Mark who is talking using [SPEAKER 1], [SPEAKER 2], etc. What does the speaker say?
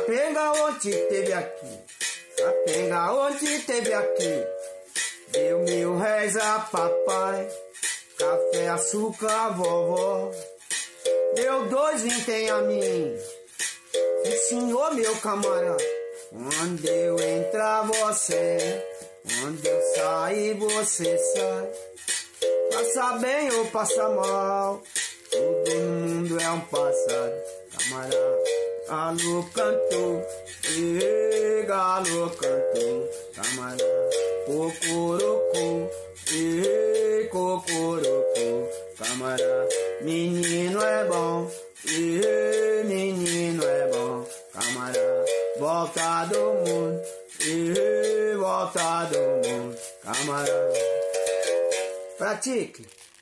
[SPEAKER 1] Capenga ontem teve aqui, capenga ontem teve aqui. Deu R$ 1.000 a papai, café, açúcar a vovó. Deu 2 vintém a mim, sim senhor meu camarada. Quando eu entrar você, quando eu sair você sai. Passa bem ou passa mal, todo mundo é um passado. Camarada, alô cantou, galo cantou. Camarada, cocorocô, cocorocô. Camarada, menino é bom, menino é bom. Camarada, volta do mundo, volta do mundo. Camarada, pratique.